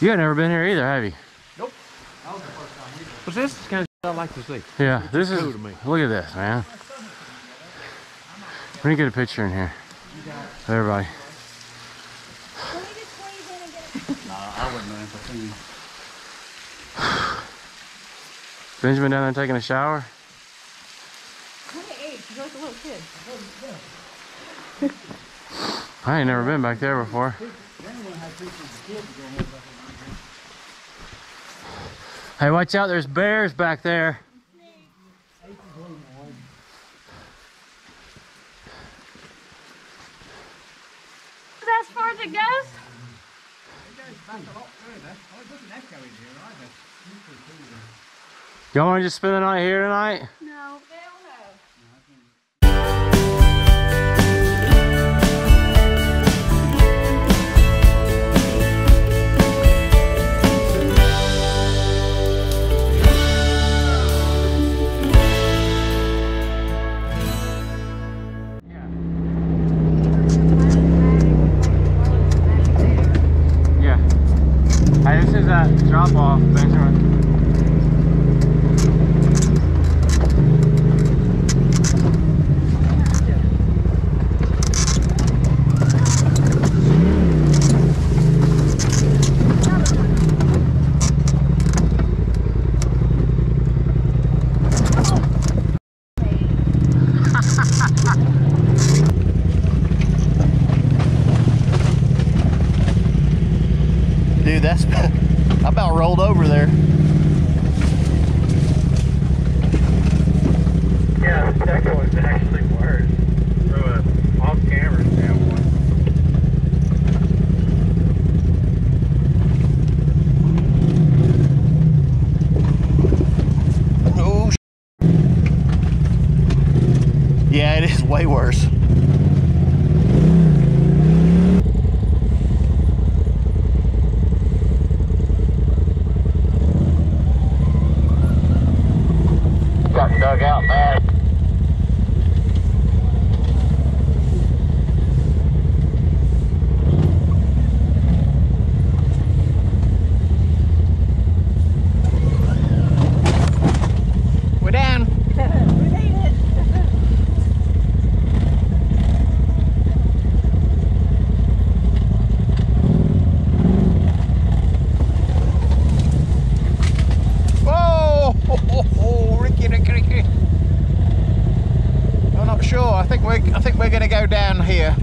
You have never been here either, have you? Nope. That was the first time we did. But this is kind of I like to see. Yeah, this is cool to me. Look at this, man. Let me get a picture in here. Everybody. I wouldn't know anything. Benjamin down there taking a shower. 28, she's like a little kid. I ain't never been back there before. Hey, watch out, there's bears back there. Is that as far as it goes? Y'all want to just spend the night here tonight? No. Hey, this is that drop off, Benjamin. Dude, that's I about rolled over there. Yeah, the second one's actually worse from an off-camera standpoint. Oh, yeah, it is way worse. Got dug out bad. We're down. We made it. Whoa! Ricky. I'm not sure. I think we're gonna go down here.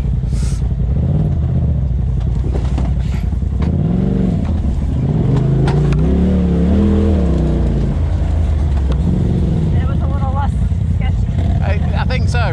It was a little less sketchy. I think so.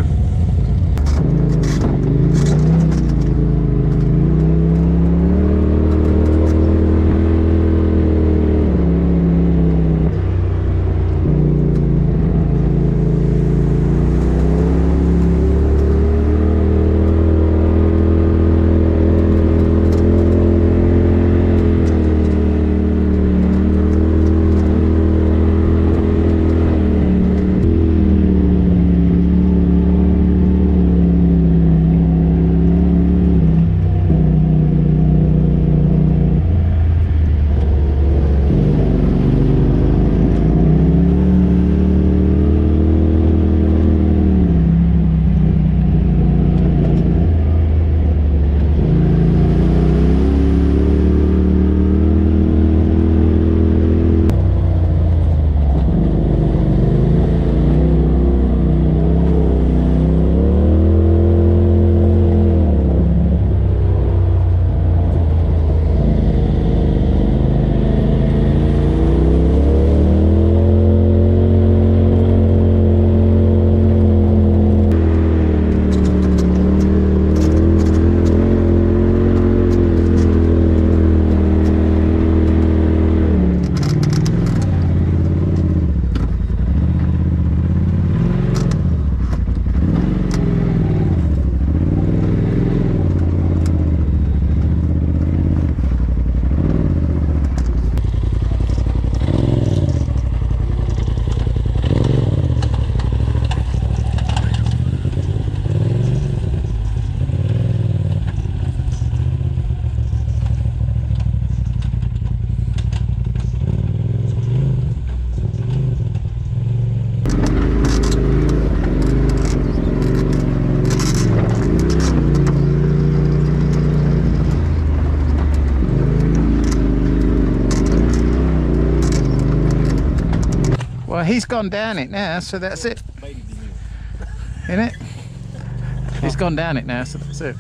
he's gone down it now, so that's it. Isn't it? He's gone down it now, so that's it.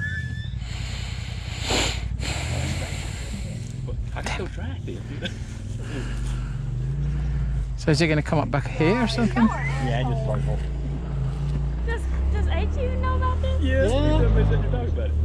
I can still try it. So is he going to come up back here or something? Yeah, just circle. Does H even know about this? Yes, yeah. We said you're talking about it.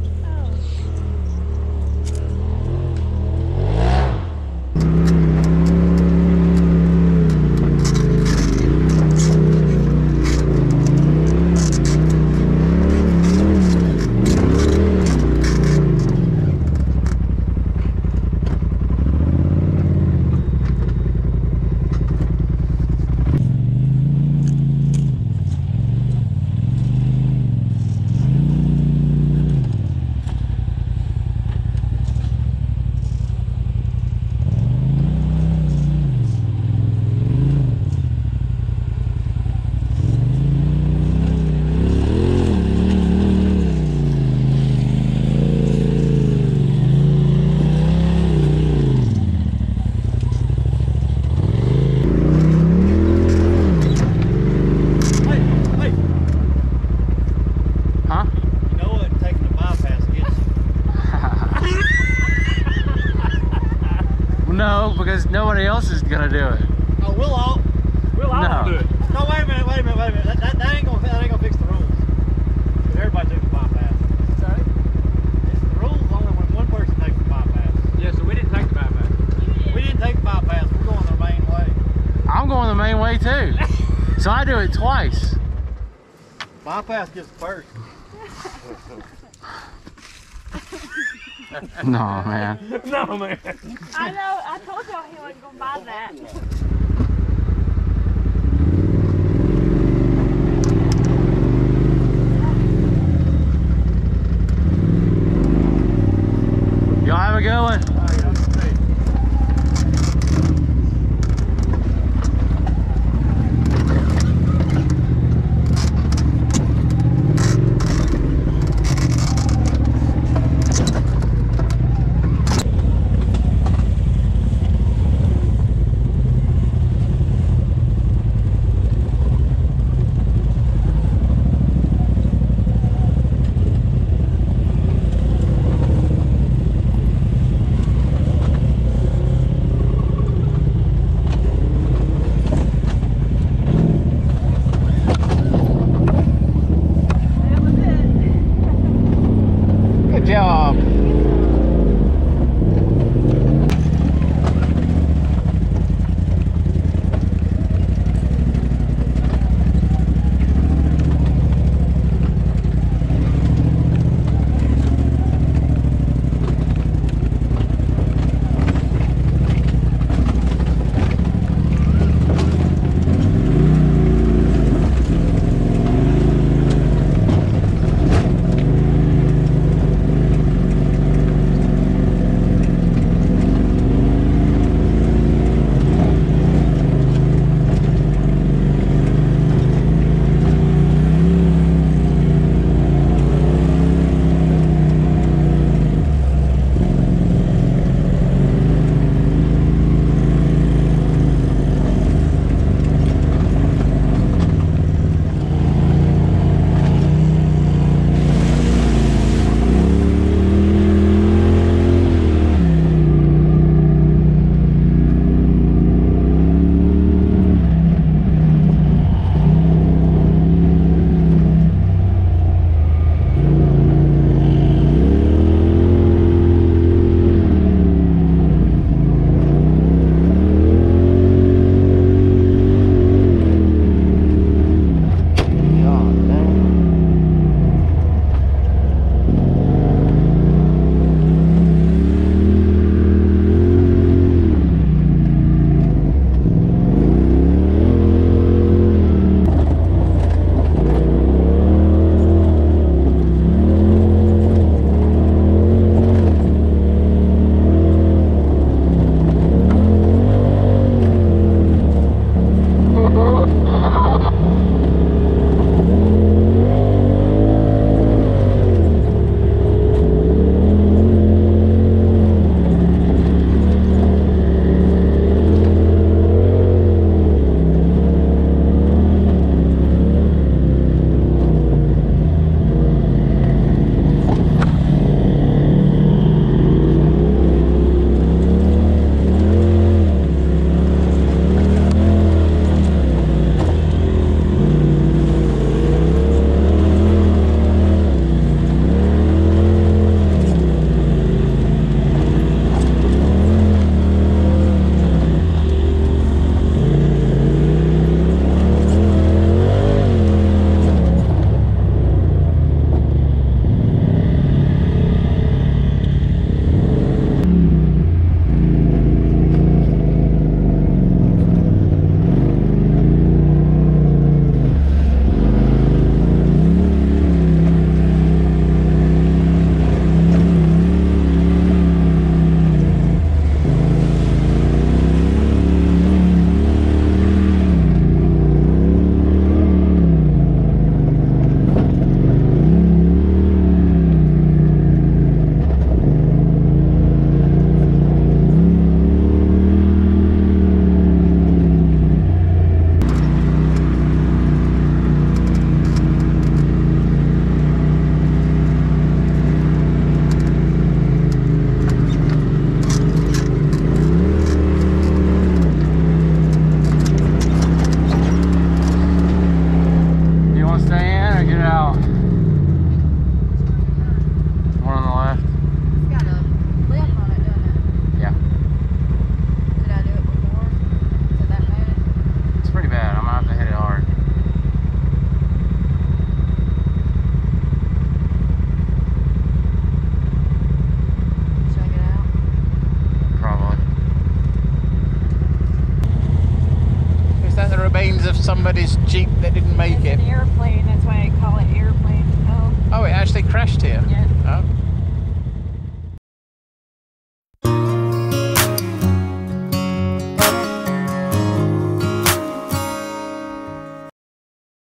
No, because nobody else is gonna do it. Oh, we'll all No. do it. No, wait a minute. That ain't gonna fix the rules. 'Cause everybody takes the bypass. Sorry? It's the rules only when one person takes the bypass. Yeah, so we didn't take the bypass. We didn't take the bypass. We're going the main way. I'm going the main way too. So I do it twice. Bypass gets first. No, man. No, man. I know. I told y'all he wasn't gonna buy that. Y'all have a good one. somebody's Jeep that didn't make It's it. an airplane, that's why I call it airplane. Oh, Oh, it actually crashed here. yeah.